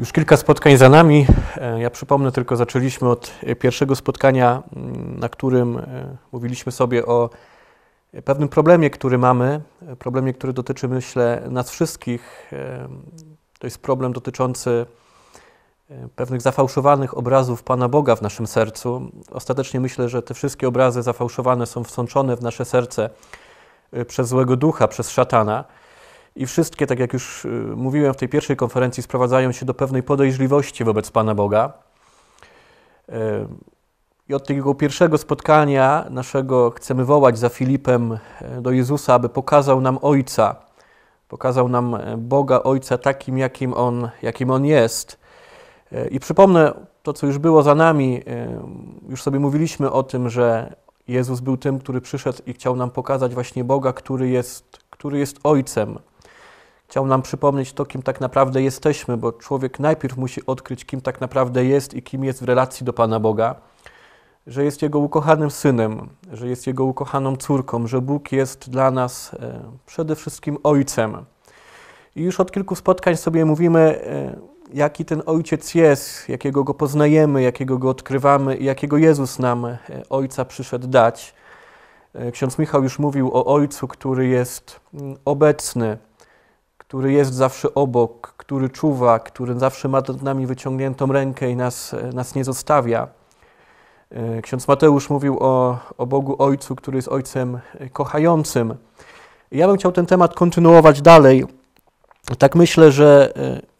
Już kilka spotkań za nami. Ja przypomnę tylko, zaczęliśmy od pierwszego spotkania, na którym mówiliśmy sobie o pewnym problemie, który mamy, problemie, który dotyczy, myślę, nas wszystkich. To jest problem dotyczący pewnych zafałszowanych obrazów Pana Boga w naszym sercu. Ostatecznie myślę, że te wszystkie obrazy zafałszowane są wsączone w nasze serce przez złego ducha, przez szatana. I wszystkie, tak jak już mówiłem w tej pierwszej konferencji, sprowadzają się do pewnej podejrzliwości wobec Pana Boga. I od tego pierwszego spotkania naszego chcemy wołać za Filipem do Jezusa, aby pokazał nam Ojca. Pokazał nam Boga Ojca takim, jakim On jest. I przypomnę to, co już było za nami. Już sobie mówiliśmy o tym, że Jezus był tym, który przyszedł i chciał nam pokazać właśnie Boga, który jest Ojcem. Chciał nam przypomnieć to, kim tak naprawdę jesteśmy, bo człowiek najpierw musi odkryć, kim tak naprawdę jest i kim jest w relacji do Pana Boga, że jest Jego ukochanym Synem, że jest Jego ukochaną córką, że Bóg jest dla nas przede wszystkim Ojcem. I już od kilku spotkań sobie mówimy, jaki ten Ojciec jest, jakiego Go poznajemy, jakiego Go odkrywamy i jakiego Jezus nam Ojca przyszedł dać. Ksiądz Michał już mówił o Ojcu, który jest obecny, który jest zawsze obok, który czuwa, który zawsze ma nad nami wyciągniętą rękę i nas nie zostawia. Ksiądz Mateusz mówił o Bogu Ojcu, który jest Ojcem kochającym. Ja bym chciał ten temat kontynuować dalej. Tak myślę, że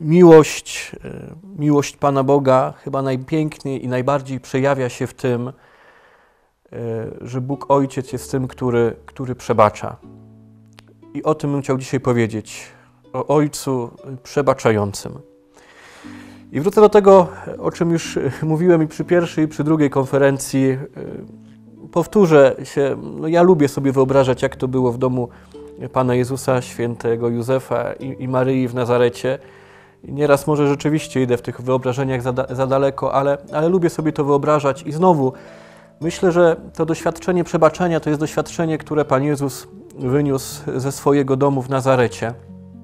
miłość Pana Boga chyba najpiękniej i najbardziej przejawia się w tym, że Bóg Ojciec jest tym, który przebacza. I o tym bym chciał dzisiaj powiedzieć. O Ojcu przebaczającym. I wrócę do tego, o czym już mówiłem i przy pierwszej, i przy drugiej konferencji. Powtórzę się, ja lubię sobie wyobrażać, jak to było w domu Pana Jezusa, świętego Józefa i Maryi w Nazarecie. I nieraz może rzeczywiście idę w tych wyobrażeniach za daleko, ale lubię sobie to wyobrażać. I znowu, myślę, że to doświadczenie przebaczenia to jest doświadczenie, które Pan Jezus wyniósł ze swojego domu w Nazarecie.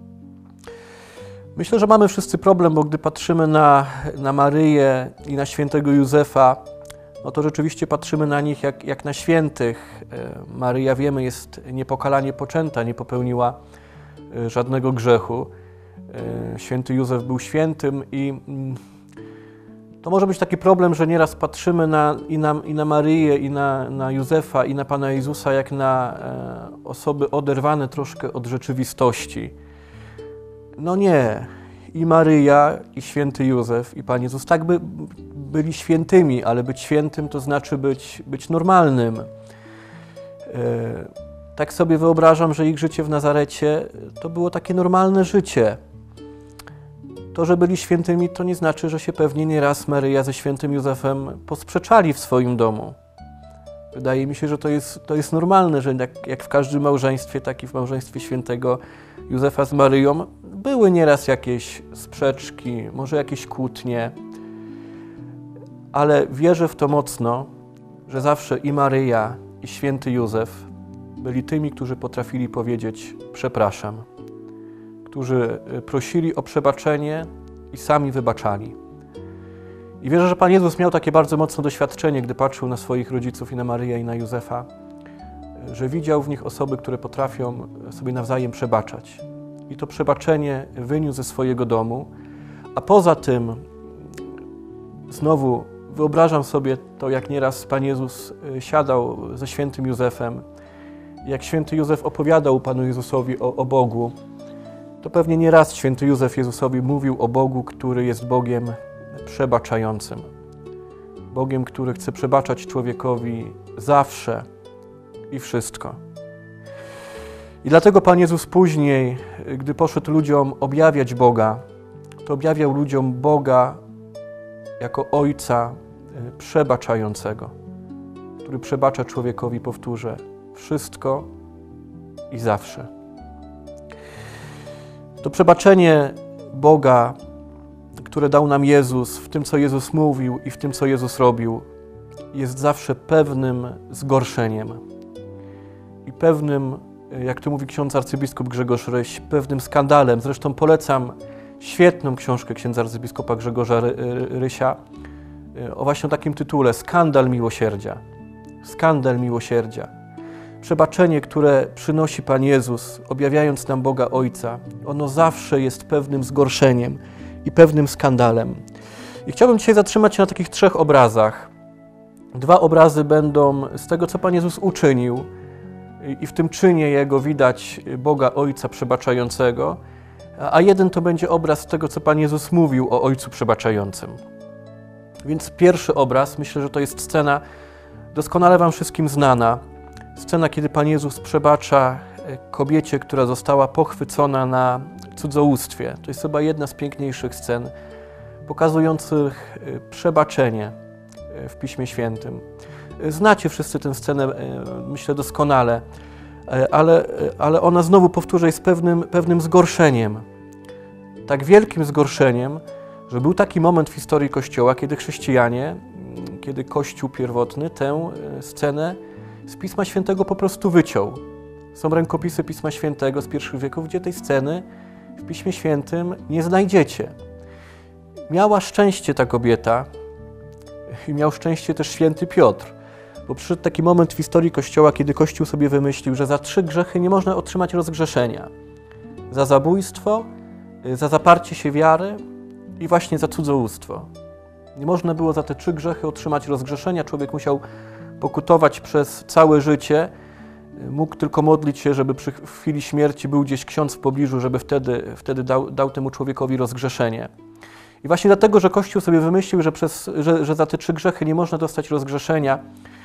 Myślę, że mamy wszyscy problem, bo gdy patrzymy na Maryję i na świętego Józefa, no to rzeczywiście patrzymy na nich jak na świętych. Maryja, wiemy, jest niepokalanie poczęta, nie popełniła żadnego grzechu. Święty Józef był świętym i to może być taki problem, że nieraz patrzymy i na Maryję, i na Józefa, i na Pana Jezusa jak na osoby oderwane troszkę od rzeczywistości. No nie, i Maryja, i święty Józef, i Pan Jezus tak by byli świętymi, ale być świętym to znaczy być normalnym. Tak sobie wyobrażam, że ich życie w Nazarecie to było takie normalne życie. To, że byli świętymi, to nie znaczy, że się pewnie nieraz Maryja ze świętym Józefem posprzeczali w swoim domu. Wydaje mi się, że to jest normalne, że jak w każdym małżeństwie, tak i w małżeństwie świętego Józefa z Maryją były nieraz jakieś sprzeczki, może jakieś kłótnie, ale wierzę w to mocno, że zawsze i Maryja, i święty Józef byli tymi, którzy potrafili powiedzieć przepraszam, którzy prosili o przebaczenie i sami wybaczali. I wierzę, że Pan Jezus miał takie bardzo mocne doświadczenie, gdy patrzył na swoich rodziców i na Maryję i na Józefa, że widział w nich osoby, które potrafią sobie nawzajem przebaczać. I to przebaczenie wyniósł ze swojego domu, a poza tym znowu wyobrażam sobie to, jak nieraz Pan Jezus siadał ze świętym Józefem, jak święty Józef opowiadał Panu Jezusowi o Bogu, to pewnie nieraz święty Józef Jezusowi mówił o Bogu, który jest Bogiem przebaczającym. Bogiem, który chce przebaczać człowiekowi zawsze i wszystko. I dlatego Pan Jezus później, gdy poszedł ludziom objawiać Boga, to objawiał ludziom Boga jako Ojca przebaczającego, który przebacza człowiekowi, powtórzę, wszystko i zawsze. To przebaczenie Boga, które dał nam Jezus w tym, co Jezus mówił i w tym, co Jezus robił, jest zawsze pewnym zgorszeniem i pewnym, jak to mówi ksiądz arcybiskup Grzegorz Ryś, pewnym skandalem. Zresztą polecam świetną książkę księdza arcybiskupa Grzegorza Rysia o właśnie takim tytule Skandal miłosierdzia. Skandal miłosierdzia. Przebaczenie, które przynosi Pan Jezus, objawiając nam Boga Ojca, ono zawsze jest pewnym zgorszeniem i pewnym skandalem. I chciałbym dzisiaj zatrzymać się na takich 3 obrazach. 2 obrazy będą z tego, co Pan Jezus uczynił i w tym czynie Jego widać Boga Ojca przebaczającego, a jeden to będzie obraz tego, co Pan Jezus mówił o Ojcu przebaczającym. Więc pierwszy obraz, myślę, że to jest scena doskonale Wam wszystkim znana. Scena, kiedy Pan Jezus przebacza kobiecie, która została pochwycona na cudzołóstwie. To jest chyba jedna z piękniejszych scen pokazujących przebaczenie w Piśmie Świętym. Znacie wszyscy tę scenę, myślę, doskonale, ale ona, znowu powtórzę, jest pewnym zgorszeniem. Tak wielkim zgorszeniem, że był taki moment w historii Kościoła, kiedy chrześcijanie, kiedy Kościół pierwotny tę scenę z Pisma Świętego po prostu wyciął. Są rękopisy Pisma Świętego z pierwszych wieków, gdzie tej sceny w Piśmie Świętym nie znajdziecie. Miała szczęście ta kobieta i miał szczęście też święty Piotr, bo przyszedł taki moment w historii Kościoła, kiedy Kościół sobie wymyślił, że za 3 grzechy nie można otrzymać rozgrzeszenia. Za zabójstwo, za zaparcie się wiary i właśnie za cudzołóstwo. Nie można było za te 3 grzechy otrzymać rozgrzeszenia. Człowiek musiał pokutować przez całe życie. Mógł tylko modlić się, żeby w chwili śmierci był gdzieś ksiądz w pobliżu, żeby wtedy dał temu człowiekowi rozgrzeszenie. I właśnie dlatego, że Kościół sobie wymyślił, że za te 3 grzechy nie można dostać rozgrzeszenia,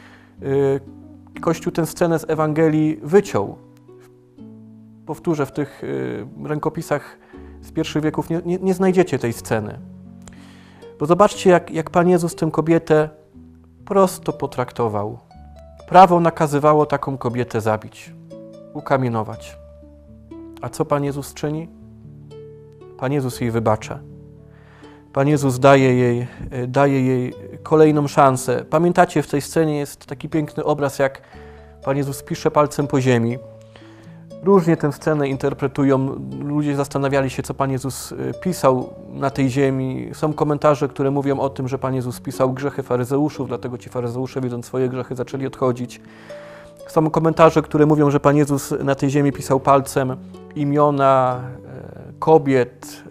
Kościół tę scenę z Ewangelii wyciął. Powtórzę, w tych rękopisach z pierwszych wieków nie znajdziecie tej sceny. Bo zobaczcie, jak Pan Jezus tę kobietę prosto potraktował. Prawo nakazywało taką kobietę zabić, ukamienować. A co Pan Jezus czyni? Pan Jezus jej wybacza. Pan Jezus daje jej kolejną szansę. Pamiętacie, w tej scenie jest taki piękny obraz, jak Pan Jezus pisze palcem po ziemi. Różnie tę scenę interpretują. Ludzie zastanawiali się, co Pan Jezus pisał na tej ziemi. Są komentarze, które mówią o tym, że Pan Jezus pisał grzechy faryzeuszów, dlatego ci faryzeusze, widząc swoje grzechy, zaczęli odchodzić. Są komentarze, które mówią, że Pan Jezus na tej ziemi pisał palcem imiona kobiet,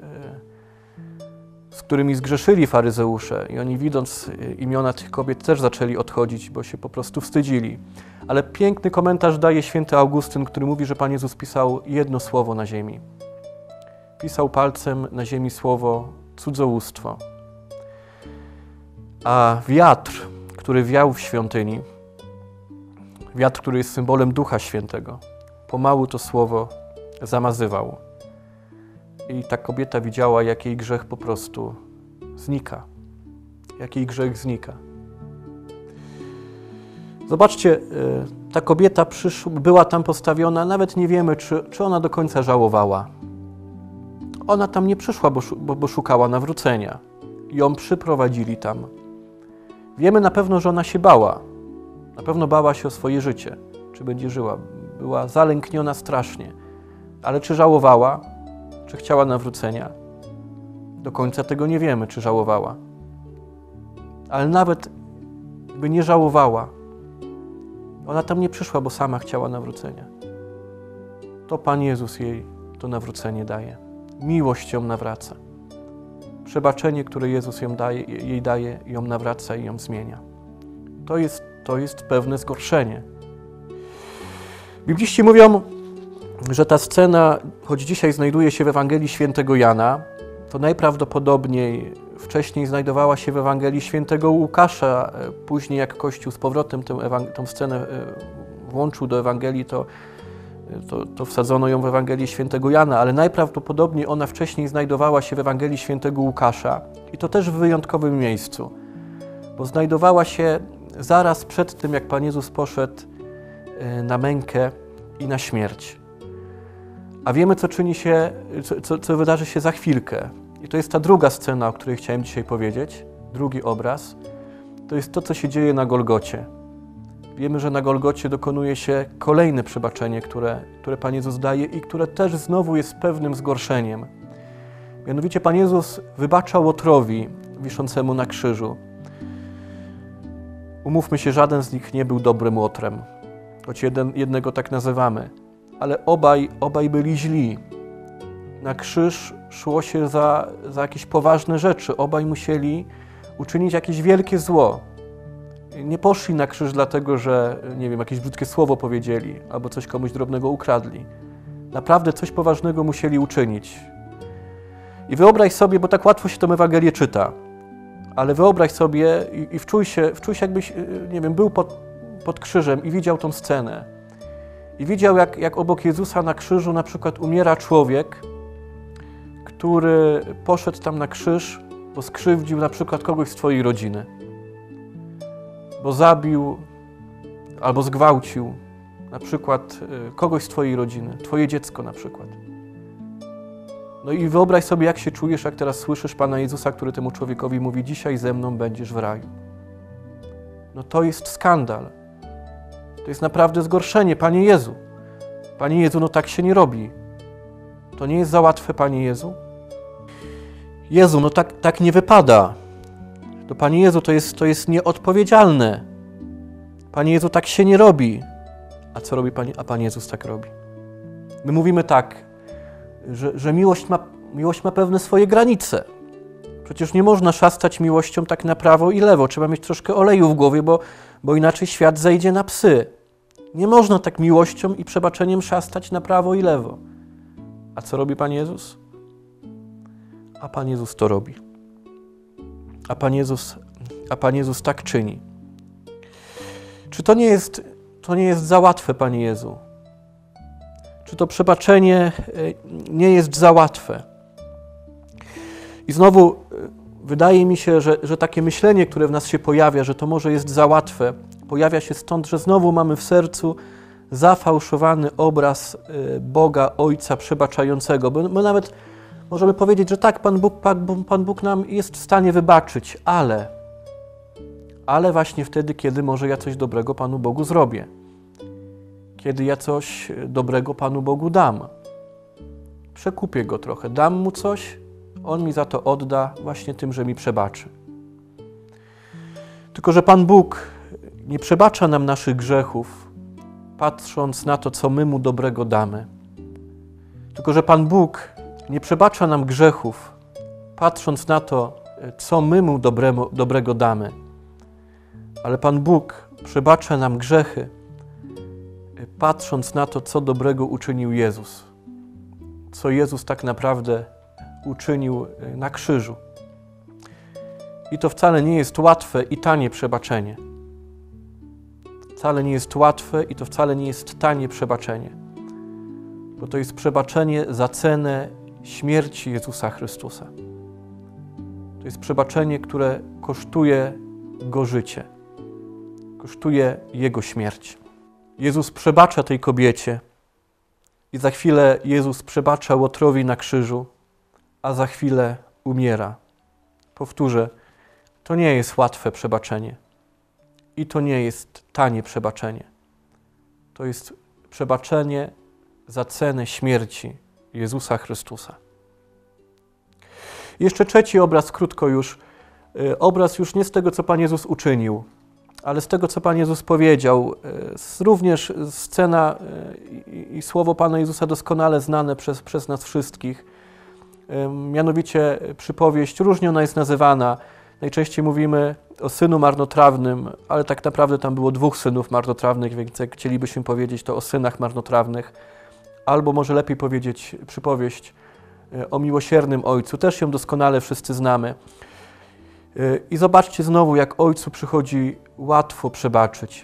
z którymi zgrzeszyli faryzeusze i oni, widząc imiona tych kobiet, też zaczęli odchodzić, bo się po prostu wstydzili. Ale piękny komentarz daje święty Augustyn, który mówi, że Pan Jezus pisał jedno słowo na ziemi. Pisał palcem na ziemi słowo cudzołóstwo. A wiatr, który wiał w świątyni, wiatr, który jest symbolem Ducha Świętego, pomału to słowo zamazywał. I ta kobieta widziała, jak jej grzech po prostu znika. Jak jej grzech znika. Zobaczcie, ta kobieta była tam postawiona, nawet nie wiemy, czy ona do końca żałowała. Ona tam nie przyszła, bo szukała nawrócenia. Ją przyprowadzili tam. Wiemy na pewno, że ona się bała. Na pewno bała się o swoje życie, czy będzie żyła. Była zalękniona strasznie. Ale czy żałowała? Czy chciała nawrócenia? Do końca tego nie wiemy, czy żałowała. Ale nawet by nie żałowała, ona tam nie przyszła, bo sama chciała nawrócenia. To Pan Jezus jej to nawrócenie daje. Miłość ją nawraca. Przebaczenie, które Jezus jej daje, ją nawraca i ją zmienia. To jest pewne zgorszenie. Bibliści mówią, że ta scena, choć dzisiaj znajduje się w Ewangelii Świętego Jana, to najprawdopodobniej wcześniej znajdowała się w Ewangelii Świętego Łukasza. Później, jak Kościół z powrotem tę scenę włączył do Ewangelii, to wsadzono ją w Ewangelię Świętego Jana, ale najprawdopodobniej ona wcześniej znajdowała się w Ewangelii Świętego Łukasza i to też w wyjątkowym miejscu, bo znajdowała się zaraz przed tym, jak Pan Jezus poszedł na mękę i na śmierć. A wiemy, co czyni się, co wydarzy się za chwilkę. I to jest ta druga scena, o której chciałem dzisiaj powiedzieć, drugi obraz. To jest to, co się dzieje na Golgocie. Wiemy, że na Golgocie dokonuje się kolejne przebaczenie, które Pan Jezus daje i które też znowu jest pewnym zgorszeniem. Mianowicie Pan Jezus wybacza Łotrowi wiszącemu na krzyżu. Umówmy się, żaden z nich nie był dobrym Łotrem, choć jednego tak nazywamy, ale obaj byli źli. Na krzyż szło się za jakieś poważne rzeczy. Obaj musieli uczynić jakieś wielkie zło. Nie poszli na krzyż dlatego, że, nie wiem, jakieś brzydkie słowo powiedzieli albo coś komuś drobnego ukradli. Naprawdę coś poważnego musieli uczynić. I wyobraź sobie, bo tak łatwo się tę Ewangelię czyta, ale wyobraź sobie i wczuj się jakbyś, nie wiem, był pod krzyżem i widział tą scenę. I widział, jak obok Jezusa na krzyżu na przykład umiera człowiek, który poszedł tam na krzyż, bo skrzywdził na przykład kogoś z twojej rodziny. Bo zabił albo zgwałcił na przykład kogoś z twojej rodziny, twoje dziecko na przykład. No i wyobraź sobie, jak się czujesz, jak teraz słyszysz Pana Jezusa, który temu człowiekowi mówi: dzisiaj ze mną będziesz w raju. No to jest skandal. To jest naprawdę zgorszenie. Panie Jezu, no tak się nie robi. To nie jest za łatwe, Panie Jezu? Jezu, no tak nie wypada. To Panie Jezu, to jest nieodpowiedzialne. Panie Jezu, tak się nie robi. A co robi Pan? A Pan Jezus tak robi. My mówimy tak, że miłość ma pewne swoje granice. Przecież nie można szastać miłością tak na prawo i lewo. Trzeba mieć troszkę oleju w głowie, bo inaczej świat zejdzie na psy. Nie można tak miłością i przebaczeniem szastać na prawo i lewo. A co robi Pan Jezus? A Pan Jezus to robi. A Pan Jezus tak czyni. Czy to nie jest za łatwe, Panie Jezu? Czy to przebaczenie nie jest za łatwe? I znowu wydaje mi się, że takie myślenie, które w nas się pojawia, że to może jest za łatwe, pojawia się stąd, że znowu mamy w sercu zafałszowany obraz Boga, Ojca przebaczającego. Bo nawet możemy powiedzieć, że tak, Pan Bóg nam jest w stanie wybaczyć, ale właśnie wtedy, kiedy może ja coś dobrego Panu Bogu zrobię. Kiedy ja coś dobrego Panu Bogu dam. Przekupię Go trochę, dam Mu coś, On mi za to odda właśnie tym, że mi przebaczy. Tylko że Pan Bóg nie przebacza nam naszych grzechów, patrząc na to, co my Mu dobrego damy. Tylko że Pan Bóg nie przebacza nam grzechów, patrząc na to, co my Mu dobrego damy. Ale Pan Bóg przebacza nam grzechy, patrząc na to, co dobrego uczynił Jezus. Co Jezus tak naprawdę uczynił na krzyżu. I to wcale nie jest łatwe i tanie przebaczenie. Wcale nie jest łatwe i to wcale nie jest tanie przebaczenie. Bo to jest przebaczenie za cenę śmierci Jezusa Chrystusa. To jest przebaczenie, które kosztuje Go życie. Kosztuje Jego śmierć. Jezus przebacza tej kobiecie i za chwilę Jezus przebacza Łotrowi na krzyżu, a za chwilę umiera. Powtórzę, to nie jest łatwe przebaczenie i to nie jest tanie przebaczenie. To jest przebaczenie za cenę śmierci Jezusa Chrystusa. Jeszcze trzeci obraz, krótko już. Obraz już nie z tego, co Pan Jezus uczynił, ale z tego, co Pan Jezus powiedział. Również scena i słowo Pana Jezusa doskonale znane przez nas wszystkich. Mianowicie przypowieść, różnie ona jest nazywana. Najczęściej mówimy o synu marnotrawnym, ale tak naprawdę tam było 2 synów marnotrawnych, więc jak chcielibyśmy powiedzieć, to o synach marnotrawnych. Albo może lepiej powiedzieć przypowieść o miłosiernym ojcu. Też ją doskonale wszyscy znamy. I zobaczcie znowu, jak ojcu przychodzi łatwo przebaczyć.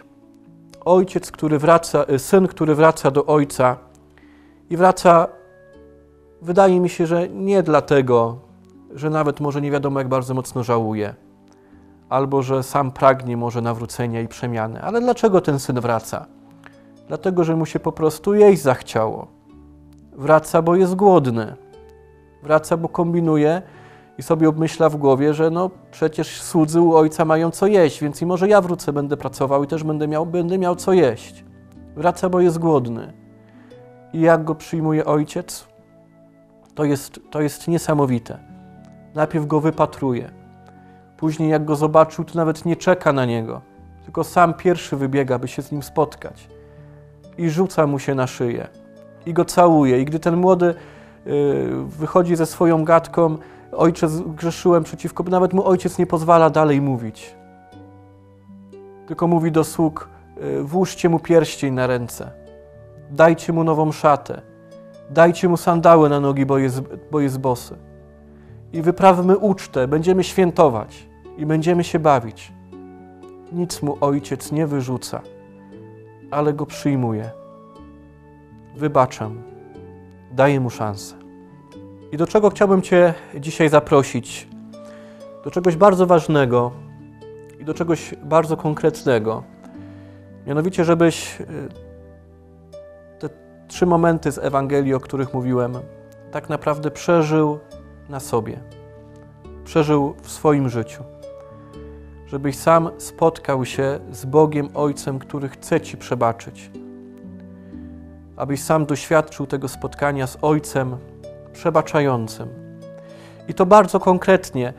Syn, który wraca do ojca i wraca, wydaje mi się, że nie dlatego, że nawet może nie wiadomo, jak bardzo mocno żałuje, albo że sam pragnie może nawrócenia i przemiany. Ale dlaczego ten syn wraca? Dlatego, że mu się po prostu jeść zachciało. Wraca, bo jest głodny. Wraca, bo kombinuje i sobie obmyśla w głowie, że no przecież słudzy u ojca mają co jeść, więc i może ja wrócę, będę pracował i też będę miał co jeść. Wraca, bo jest głodny. I jak go przyjmuje ojciec? To jest niesamowite. Najpierw go wypatruje. Później jak go zobaczył, to nawet nie czeka na niego, tylko sam pierwszy wybiega, by się z nim spotkać. I rzuca mu się na szyję. I go całuje. I gdy ten młody wychodzi ze swoją gadką, ojcze, zgrzeszyłem przeciwko, nawet mu ojciec nie pozwala dalej mówić. Tylko mówi do sług, włóżcie mu pierścień na ręce, dajcie mu nową szatę, dajcie mu sandały na nogi, bo jest bosy. I wyprawmy ucztę, będziemy świętować i będziemy się bawić. Nic mu ojciec nie wyrzuca, ale go przyjmuje. Wybaczam, daję mu szansę. I do czego chciałbym Cię dzisiaj zaprosić? Do czegoś bardzo ważnego i do czegoś bardzo konkretnego. Mianowicie, żebyś te 3 momenty z Ewangelii, o których mówiłem, tak naprawdę przeżył na sobie. Przeżył w swoim życiu. Żebyś sam spotkał się z Bogiem Ojcem, który chce Ci przebaczyć. Abyś sam doświadczył tego spotkania z Ojcem przebaczającym. I to bardzo konkretnie.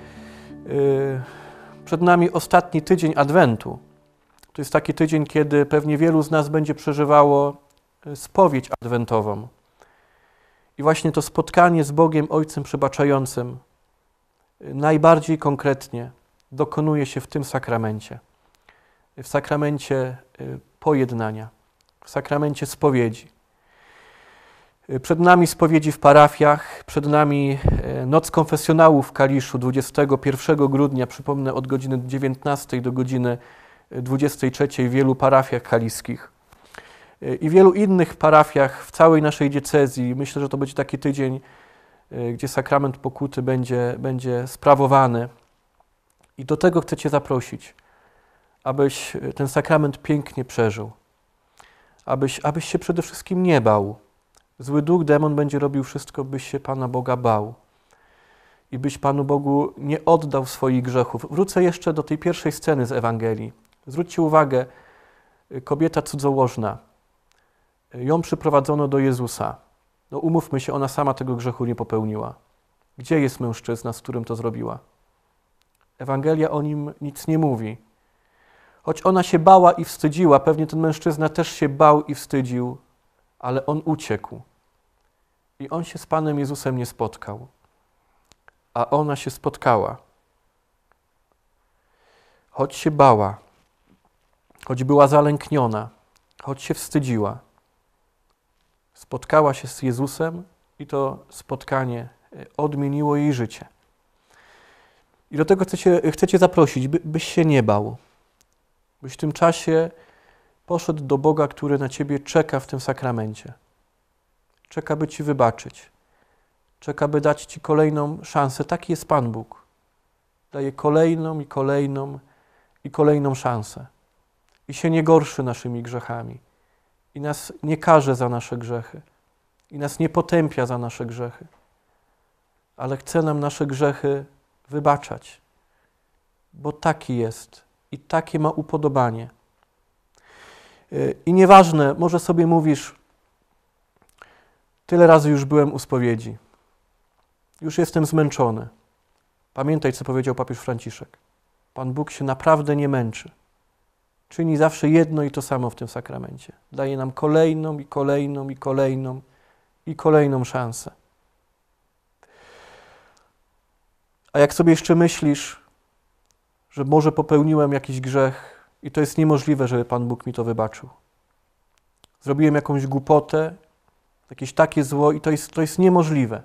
Przed nami ostatni tydzień Adwentu. To jest taki tydzień, kiedy pewnie wielu z nas będzie przeżywało spowiedź adwentową. I właśnie to spotkanie z Bogiem Ojcem przebaczającym najbardziej konkretnie dokonuje się w tym sakramencie. W sakramencie pojednania, w sakramencie spowiedzi. Przed nami spowiedzi w parafiach, przed nami noc konfesjonału w Kaliszu 21 grudnia, przypomnę, od godziny 19 do godziny 23 w wielu parafiach kaliskich. I w wielu innych parafiach w całej naszej diecezji. Myślę, że to będzie taki tydzień, gdzie sakrament pokuty będzie sprawowany. I do tego chcę Cię zaprosić, abyś ten sakrament pięknie przeżył. Abyś się przede wszystkim nie bał. Zły duch, demon będzie robił wszystko, byś się Pana Boga bał. I byś Panu Bogu nie oddał swoich grzechów. Wrócę jeszcze do tej pierwszej sceny z Ewangelii. Zwróćcie uwagę, kobieta cudzołożna. Ją przyprowadzono do Jezusa. No umówmy się, ona sama tego grzechu nie popełniła. Gdzie jest mężczyzna, z którym to zrobiła? Ewangelia o nim nic nie mówi. Choć ona się bała i wstydziła, pewnie ten mężczyzna też się bał i wstydził, ale on uciekł. I on się z Panem Jezusem nie spotkał. A ona się spotkała. Choć się bała, choć była zalękniona, choć się wstydziła, spotkała się z Jezusem i to spotkanie odmieniło jej życie. I do tego chcę Cię zaprosić, byś się nie bał. Byś w tym czasie poszedł do Boga, który na Ciebie czeka w tym sakramencie. Czeka, by Ci wybaczyć. Czeka, by dać Ci kolejną szansę. Taki jest Pan Bóg. Daje kolejną i kolejną i kolejną szansę. I się nie gorszy naszymi grzechami. I nas nie karze za nasze grzechy. I nas nie potępia za nasze grzechy. Ale chce nam nasze grzechy wybaczać. Bo taki jest. I takie ma upodobanie. I nieważne, może sobie mówisz, tyle razy już byłem u spowiedzi. Już jestem zmęczony. Pamiętaj, co powiedział papież Franciszek. Pan Bóg się naprawdę nie męczy. Czyni zawsze jedno i to samo w tym sakramencie. Daje nam kolejną i kolejną i kolejną i kolejną szansę. A jak sobie jeszcze myślisz, że może popełniłem jakiś grzech i to jest niemożliwe, żeby Pan Bóg mi to wybaczył. Zrobiłem jakąś głupotę, jakieś takie zło i to jest niemożliwe.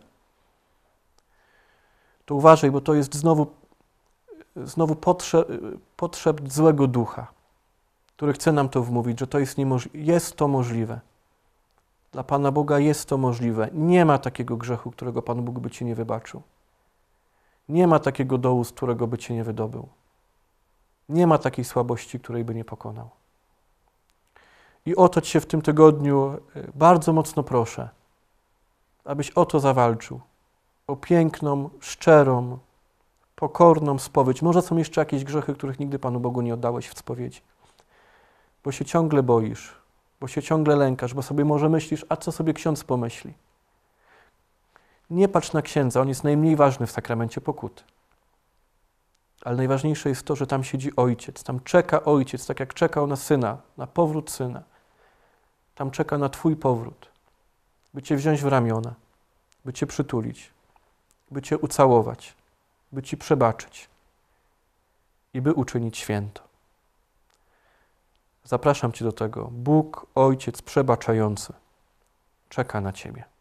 To uważaj, bo to jest znowu potrzeb złego ducha, który chce nam to wmówić, że to jest niemożliwe. Jest to możliwe. Dla Pana Boga jest to możliwe. Nie ma takiego grzechu, którego Pan Bóg by Ci nie wybaczył. Nie ma takiego dołu, z którego by Cię nie wydobył. Nie ma takiej słabości, której by nie pokonał. I o to Cię w tym tygodniu bardzo mocno proszę, abyś o to zawalczył. O piękną, szczerą, pokorną spowiedź. Może są jeszcze jakieś grzechy, których nigdy Panu Bogu nie oddałeś w spowiedzi. Bo się ciągle boisz, bo się ciągle lękasz, bo sobie może myślisz, a co sobie ksiądz pomyśli. Nie patrz na księdza, on jest najmniej ważny w sakramencie pokuty. Ale najważniejsze jest to, że tam siedzi Ojciec, tam czeka Ojciec, tak jak czekał na Syna, na powrót Syna. Tam czeka na Twój powrót, by Cię wziąć w ramiona, by Cię przytulić, by Cię ucałować, by Ci przebaczyć i by uczynić święto. Zapraszam Cię do tego. Bóg, Ojciec przebaczający, czeka na Ciebie.